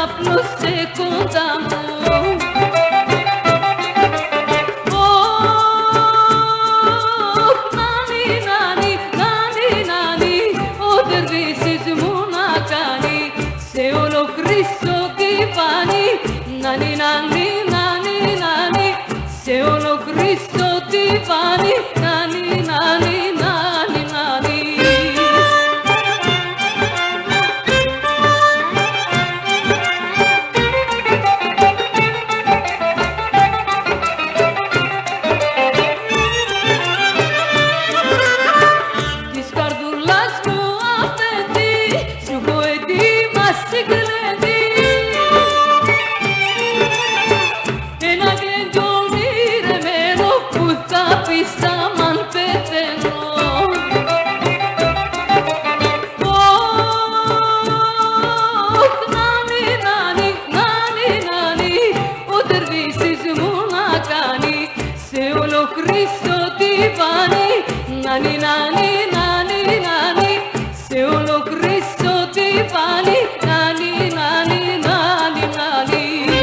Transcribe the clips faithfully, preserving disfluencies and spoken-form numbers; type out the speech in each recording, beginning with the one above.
ξάπλωσε κοντά μου. Nani, nani, nani, nani, se όλο Χριστό τι φάνη, nani, nani, nani, nani. Της καρδούλας μου αφέντη, σου έχω ετοιμάσει γλέντι. Πίσταμαν πεθαίνω. Ωχ, νάνι, νάνι, νάνι, νάνι, ο τερβίσης μου να κάνει σε όλο Χριστό τη φάνη. Νάνι, νάνι, νάνι, νάνι, σε όλο Χριστό τη φάνη. Νάνι, νάνι, νάνι, νάνι.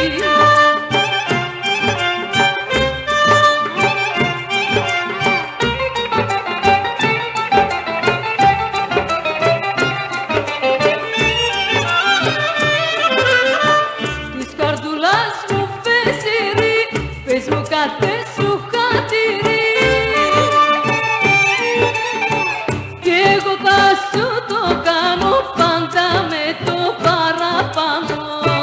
Πες μου κάθε σου χατήρι κι εγώ θα σου το κάνω πάντα με το παραπάνω.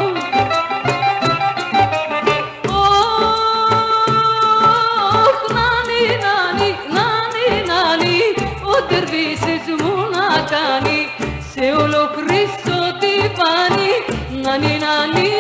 Ωχ, νάνι, νάνι, νάνι, νάνι, ο τερβίσης μου να κάνει σε όλο Χριστό τη φάνη. Νάνι, νάνι,